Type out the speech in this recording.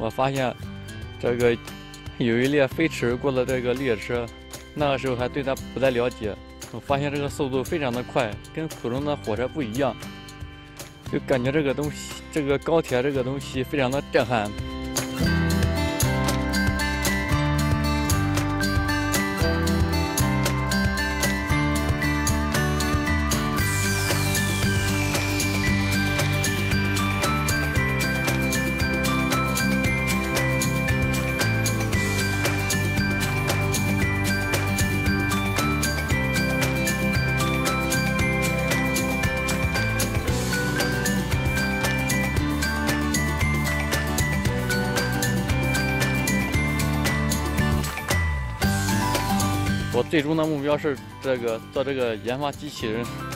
我发现这个有一列飞驰而过的这个列车，那个时候还对它不太了解，我发现这个速度非常的快，跟普通的火车不一样，就感觉这个东西，这个高铁这个东西非常的震撼。我最终的目标是做这个研发机器人。